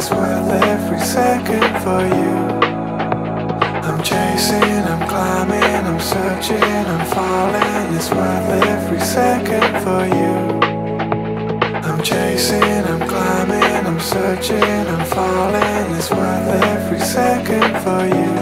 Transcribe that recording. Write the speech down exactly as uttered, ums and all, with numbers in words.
it's worth every second for you. I'm chasing, I'm climbing, I'm searching, I'm falling, it's worth every second for you. I'm chasing, I'm climbing, I'm searching, I'm falling, it's worth every second for you.